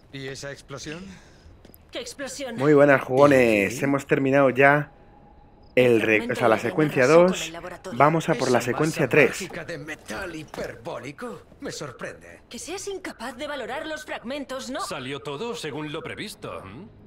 ¿Y esa explosión? ¿Qué explosión? Muy buenas, jugones. Hemos terminado ya o sea, la secuencia 2. Vamos a por la ¿Esa secuencia masa 3. mágica de metal hiperbólico? Me sorprende. Que seas incapaz de valorar los fragmentos, ¿no? Salió todo según lo previsto.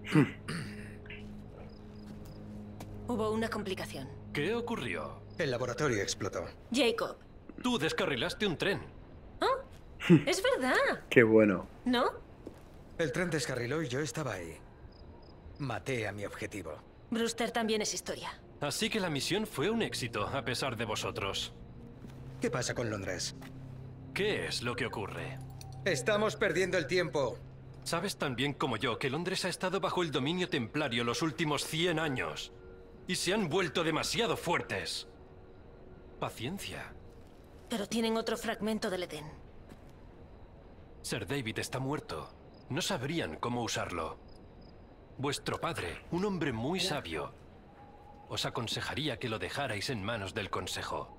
Hubo una complicación. ¿Qué ocurrió? El laboratorio explotó. Jacob. Tú descarrilaste un tren. ¿Oh? Es verdad, Qué bueno. ¿no? El tren descarriló y yo estaba ahí. Maté a mi objetivo. Brewster también es historia. Así que la misión fue un éxito, a pesar de vosotros. ¿Qué pasa con Londres? ¿Qué es lo que ocurre? Estamos perdiendo el tiempo. Sabes tan bien como yo que Londres ha estado bajo el dominio templario los últimos 100 años. Y se han vuelto demasiado fuertes. Paciencia. Pero tienen otro fragmento del Edén. Sir David está muerto. No sabrían cómo usarlo. Vuestro padre, un hombre muy sabio, os aconsejaría que lo dejarais en manos del Consejo.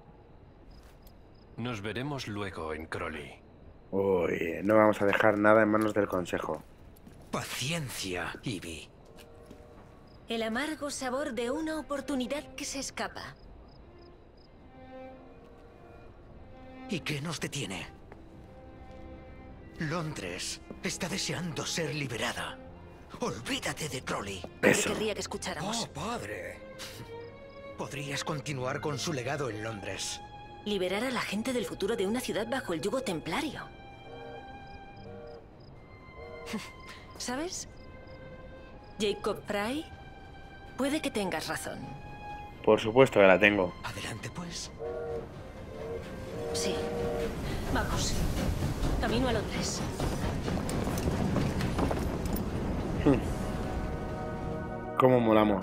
Nos veremos luego en Crowley. Uy, no vamos a dejar nada en manos del Consejo. Paciencia, Ivy. El amargo sabor de una oportunidad que se escapa. ¿Y qué nos detiene? Londres está deseando ser liberada. Olvídate de Crowley. Eso. Querría que escucháramos. ¡Oh, padre! Podrías continuar con su legado en Londres. Liberar a la gente del futuro de una ciudad bajo el yugo templario. ¿Sabes? Jacob Fry, puede que tengas razón. Por supuesto que la tengo. Adelante, pues. Sí. Vamos. Camino a Londres. ¿Cómo molamos?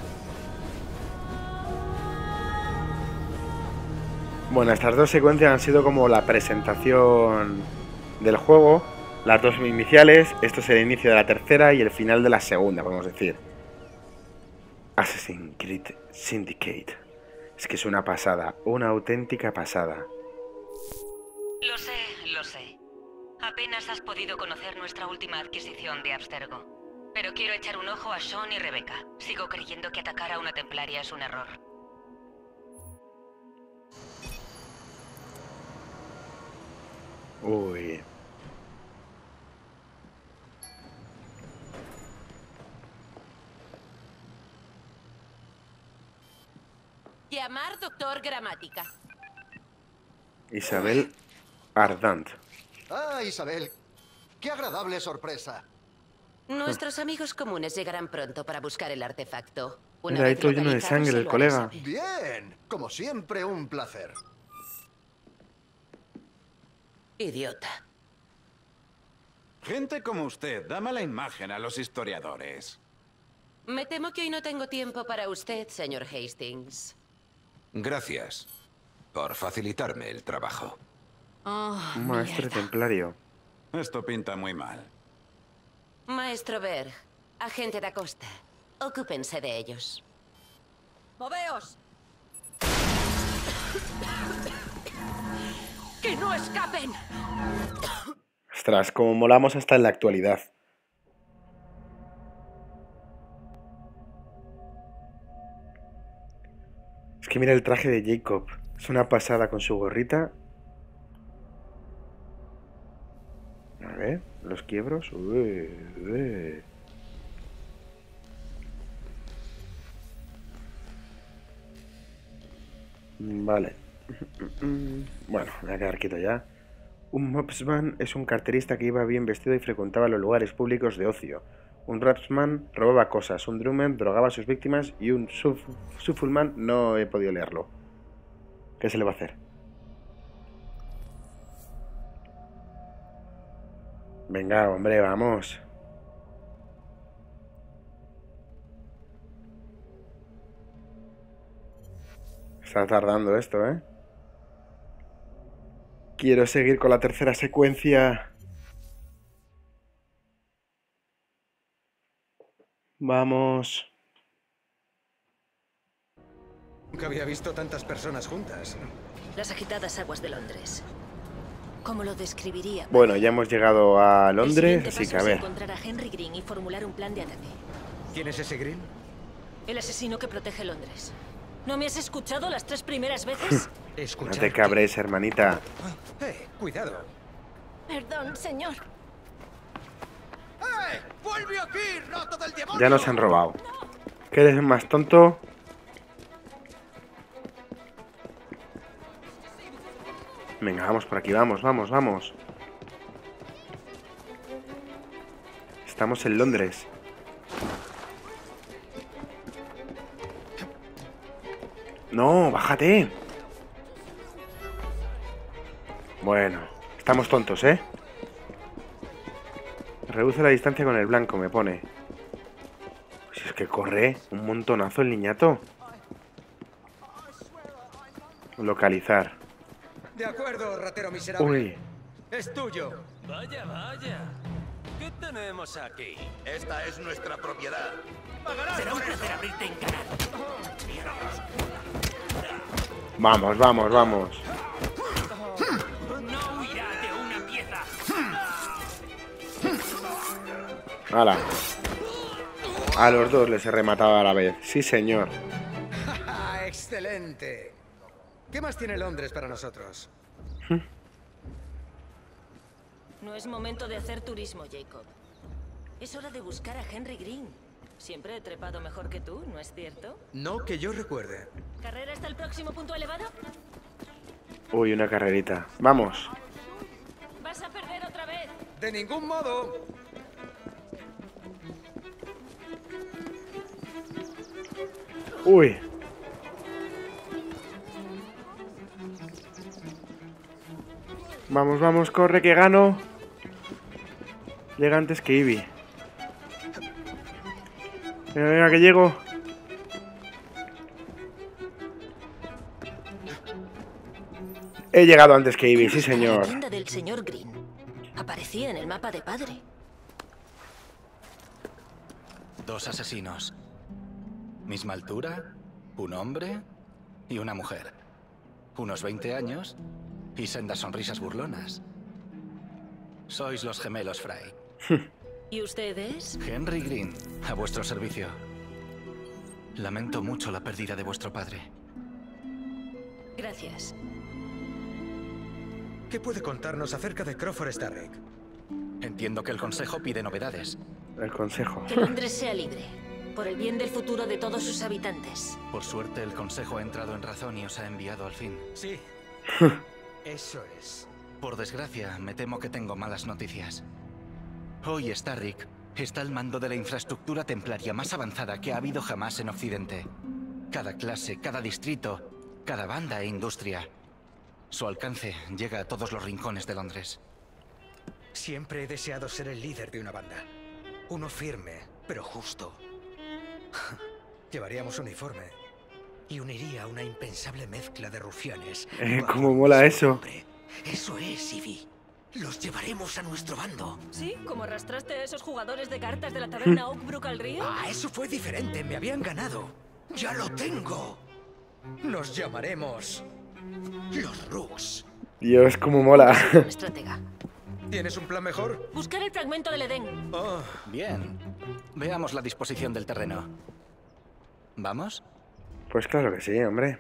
Bueno, estas dos secuencias han sido como la presentación del juego. Las dos iniciales. Esto es el inicio de la tercera y el final de la segunda, podemos decir. Assassin's Creed Syndicate. Es que es una pasada, una auténtica pasada. Lo sé, lo sé. Apenas has podido conocer nuestra última adquisición de Abstergo. Pero quiero echar un ojo a Sean y Rebecca. Sigo creyendo que atacar a una templaria es un error. Uy. Llamar doctor Gramática. Isabel Ardant. Ah, Isabel. Qué agradable sorpresa. Nuestros amigos comunes llegarán pronto para buscar el artefacto. Mira, ahí todo lleno de sangre el colega. Bien. Como siempre, un placer. Idiota. Gente como usted da mala imagen a los historiadores. Me temo que hoy no tengo tiempo para usted, señor Hastings. Gracias por facilitarme el trabajo. Oh, Un maestre mierda. templario. Esto pinta muy mal. Maestro Berg, agente da Costa, ocúpense de ellos. ¡Moveos! ¡Que no escapen! Ostras, como molamos hasta en la actualidad. Es que mira el traje de Jacob. Es una pasada con su gorrita. A ver, los quiebros. Uy, uy. Vale. Bueno, me voy a quedar quieto ya. Un mobsman es un carterista que iba bien vestido y frecuentaba los lugares públicos de ocio. Un rapsman robaba cosas, un drummer drogaba a sus víctimas y un shuffleman no he podido leerlo. ¿Qué se le va a hacer? Venga, hombre, vamos. Está tardando esto, ¿eh? Quiero seguir con la tercera secuencia. Vamos. Nunca había visto tantas personas juntas. Las agitadas aguas de Londres. ¿Cómo lo describiría? Bueno, ya hemos llegado a El Londres, siguiente así que paso a es ver. encontrar a Henry Green y formular un plan de ataque. ¿Quién es ese Green? El asesino que protege Londres. ¿No me has escuchado las 3 primeras veces? No Escuchar te cabres, hermanita. cuidado. Perdón, señor. ¡Vuelve aquí, rato del demonio! Ya nos han robado. ¿Qué eres más tonto? Venga, vamos por aquí, vamos, vamos, vamos. Estamos en Londres. No, bájate. Bueno, estamos tontos, ¿eh? Reduce la distancia con el blanco, me pone. Pues es que corre un montonazo el niñato. Localizar. De acuerdo, ratero miserable. Uy, Es tuyo. Vaya, vaya. ¿Qué tenemos aquí? Esta es nuestra propiedad. Será un placer abrirte en cara. vamos, vamos, vamos. No huirá de una pieza. Hala. A los dos les he rematado a la vez. Sí, señor. ¡Excelente! ¿Qué más tiene Londres para nosotros? No es momento de hacer turismo, Jacob. Es hora de buscar a Henry Green. Siempre he trepado mejor que tú, ¿no es cierto? No que yo recuerde. ¿Carrera hasta el próximo punto elevado? Uy, una carrerita. Vamos. ¡Vas a perder otra vez! ¡De ningún modo! Uy. Vamos, vamos, corre que gano. Llega antes que Ivy. Venga, venga, que llego. He llegado antes que Ivy, sí señor. La tienda del señor Green. Aparecía en el mapa de padre. 2 asesinos. Misma altura, un hombre y una mujer. Unos 20 años y sendas sonrisas burlonas. Sois los gemelos Fry. ¿Y ustedes? Henry Green, a vuestro servicio. Lamento mucho la pérdida de vuestro padre. Gracias. ¿Qué puede contarnos acerca de Crawford Starrick? Entiendo que el Consejo pide novedades. El consejo. Que Londres sea libre. Por el bien del futuro de todos sus habitantes. Por suerte, el Consejo ha entrado en razón y os ha enviado al fin. Sí. Eso es. Por desgracia, me temo que tengo malas noticias. Hoy Starrick está al mando de la infraestructura templaria más avanzada que ha habido jamás en Occidente. Cada clase, cada distrito, cada banda e industria. Su alcance llega a todos los rincones de Londres. Siempre he deseado ser el líder de una banda. Uno firme, pero justo. Llevaríamos uniforme y uniría una impensable mezcla de rufianes. ¿Cómo mola eso? Hombre, eso es, Ivy. Los llevaremos a nuestro bando. ¿Sí? ¿Como arrastraste a esos jugadores de cartas de la taberna Oakbrook al río? Ah, eso fue diferente. Me habían ganado. ¡Ya lo tengo! Nos llamaremos los Rooks. Dios, cómo mola. Estratega. ¿Tienes un plan mejor? Buscar el fragmento del Edén. Oh, Bien. Veamos la disposición del terreno. ¿Vamos? Pues claro que sí, hombre.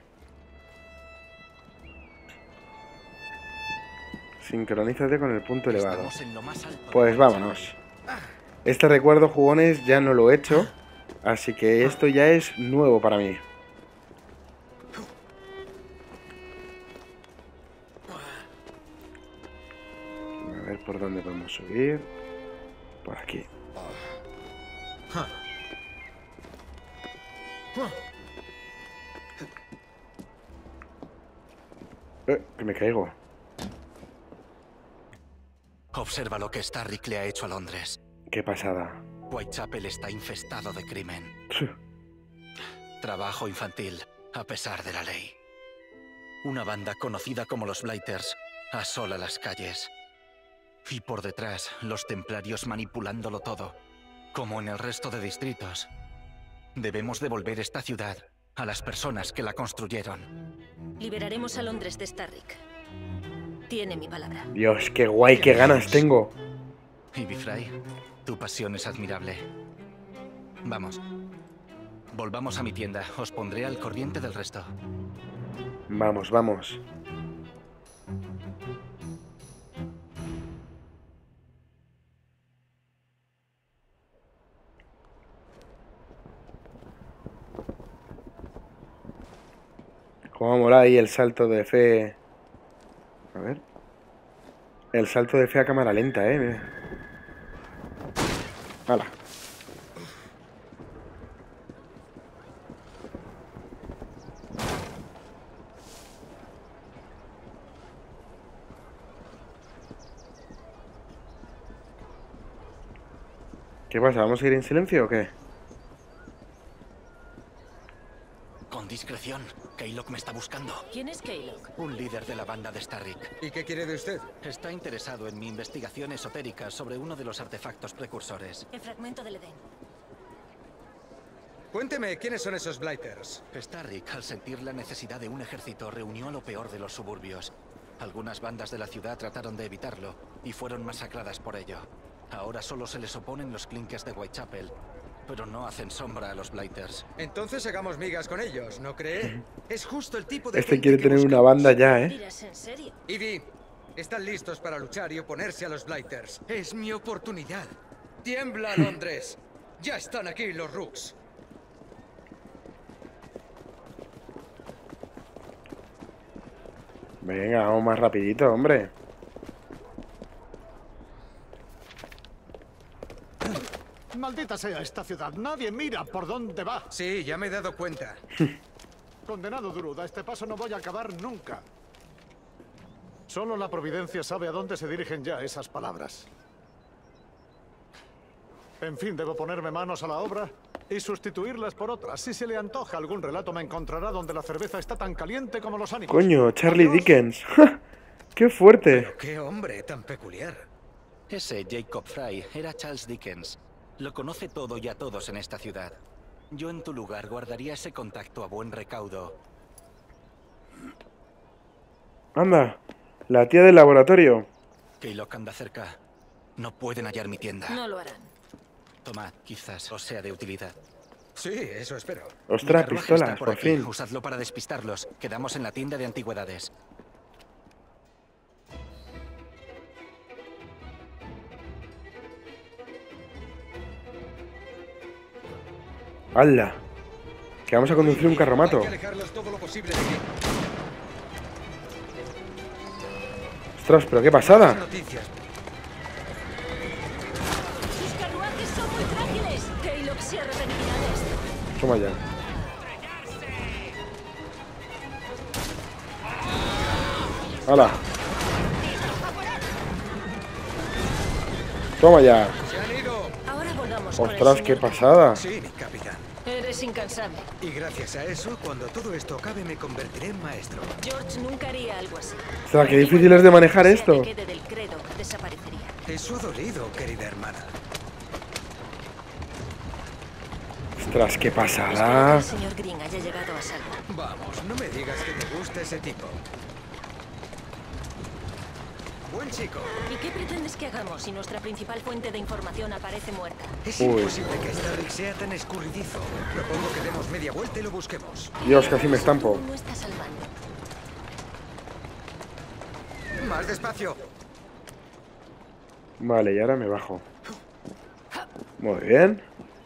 Sincronízate con el punto elevado. Estamos en lo más alto. Pues vámonos. Este recuerdo, jugones, ya no lo he hecho. Así que esto ya es nuevo para mí. A ver por dónde podemos subir. Por aquí. Que me caigo. Observa lo que Starrick le ha hecho a Londres. Qué pasada. Whitechapel está infestado de crimen. Trabajo infantil, a pesar de la ley. Una banda conocida como los Blighters asola las calles. Y por detrás, los templarios manipulándolo todo, como en el resto de distritos. Debemos devolver esta ciudad a las personas que la construyeron. Liberaremos a Londres de Starrick. Tiene mi palabra. Dios, qué guay, qué ganas tengo. Ivy Fry, tu pasión es admirable. Vamos. Volvamos a mi tienda. Os pondré al corriente del resto. Vamos, vamos. Cómo mola ahí el salto de fe. A ver. El salto de fe a cámara lenta, Mira. ¡Hala! ¿Qué pasa? ¿Vamos a ir en silencio o qué? Con discreción. Keylock me está buscando. ¿Quién es Keylock? Un líder de la banda de Starrick. ¿Y qué quiere de usted? Está interesado en mi investigación esotérica sobre uno de los artefactos precursores. El fragmento del Edén. Cuénteme, ¿quiénes son esos Blighters? Starrick, al sentir la necesidad de un ejército, reunió a lo peor de los suburbios. Algunas bandas de la ciudad trataron de evitarlo y fueron masacradas por ello. Ahora solo se les oponen los Clinkers de Whitechapel, pero no hacen sombra a los Blighters. Entonces hagamos migas con ellos, ¿no cree? Es justo el tipo de Este gente quiere que tener una buscamos. banda ya, ¿Dirás en serio? Ivy, están listos para luchar y oponerse a los Blighters. Es mi oportunidad. ¡Tiembla, Londres! ¡Ya están aquí los Rooks! Venga, vamos más rapidito, hombre. Maldita sea esta ciudad. Nadie mira por dónde va. Sí, ya me he dado cuenta. Condenado Drud, a este paso no voy a acabar nunca. Solo la providencia sabe a dónde se dirigen ya esas palabras. En fin, debo ponerme manos a la obra y sustituirlas por otras. Si se le antoja algún relato, me encontrará donde la cerveza está tan caliente como los ánimos. Coño, Charlie Adiós. Dickens. ¡Qué fuerte! Pero qué hombre tan peculiar. Ese Jacob Fry era Charles Dickens. Lo conoce todo y a todos en esta ciudad. Yo en tu lugar guardaría ese contacto a buen recaudo. Anda, la tía del laboratorio. Keylock anda cerca. No pueden hallar mi tienda. No lo harán. Tomad, quizás os sea de utilidad. Sí, eso espero. Mi Ostras, carruaje pistolas, está por aquí. fin. Usadlo para despistarlos. Quedamos en la tienda de antigüedades. ¡Hala! Que vamos a conducir un carromato. Hay que alejarlos todo lo posible de aquí. Ostras, pero qué pasada. Noticias. ¡Sus carruajes son muy frágiles! Keylock se arrepentirá de esto. Toma ya. ¡Hala! Toma ya. Se han ido. Ahora volvamos con el Ostras, qué señor. pasada. Sí, mi capitán. Eres incansable. Y gracias a eso, cuando todo esto acabe, me convertiré en maestro. George nunca haría algo así. Ostras, qué difícil es de manejar Sea esto. que quede del credo, desaparecería. Eso ha dolido, querida hermana. Ostras, qué Espero que pasada. el señor Green haya llegado a salvo. Vamos, no me digas que te gusta ese tipo. Buen chico. ¿Y qué pretendes que hagamos si nuestra principal fuente de información aparece muerta? Es Uy. imposible que Starrick sea tan escurridizo. Propongo que demos media vuelta y lo busquemos. Dios, casi me estampo. Tú no estás salvando. Más despacio. Vale, y ahora me bajo. Muy bien.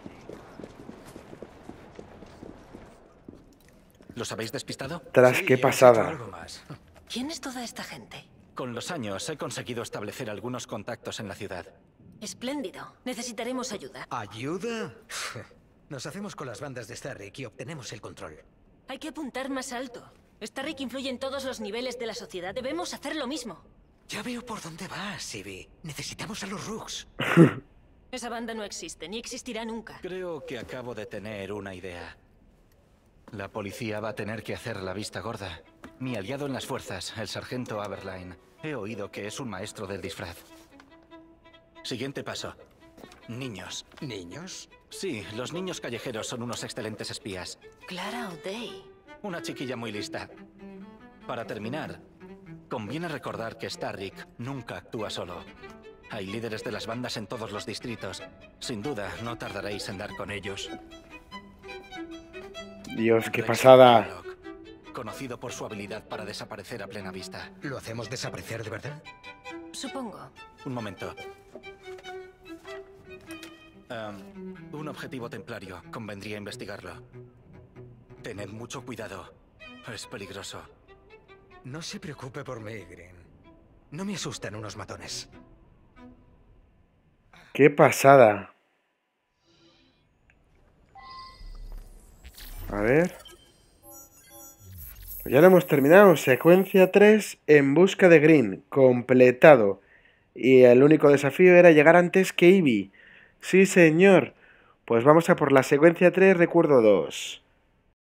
¿Los habéis despistado? Tras, Sí, qué hemos hecho pasada. algo más. ¿Quién es toda esta gente? Con los años he conseguido establecer algunos contactos en la ciudad. Espléndido. Necesitaremos ayuda. ¿Ayuda? Nos hacemos con las bandas de Starrick y obtenemos el control. Hay que apuntar más alto. Starrick influye en todos los niveles de la sociedad. Debemos hacer lo mismo. Ya veo por dónde vas, Ivy. Necesitamos a los Rooks. Esa banda no existe, ni existirá nunca. Creo que acabo de tener una idea. La policía va a tener que hacer la vista gorda. Mi aliado en las fuerzas, el sargento Aberline, he oído que es un maestro del disfraz. Siguiente paso. Niños. ¿Niños? Sí, los niños callejeros son unos excelentes espías. Clara O'Day. Una chiquilla muy lista. Para terminar, Conviene recordar que Starrick nunca actúa solo. Hay líderes de las bandas en todos los distritos. Sin duda, no tardaréis en dar con ellos. Dios, qué Rex pasada. Murloc, conocido por su habilidad para desaparecer a plena vista. ¿Lo hacemos desaparecer de verdad? Supongo. Un momento. Un objetivo templario. Convendría investigarlo. Tened mucho cuidado. Es peligroso. No se preocupe por mí, Green. No me asustan unos matones. Qué pasada. A ver. Pues ya lo hemos terminado. Secuencia 3 en busca de Green. Completado. Y el único desafío era llegar antes que Ivy. Sí, señor. Pues vamos a por la secuencia 3, recuerdo 2.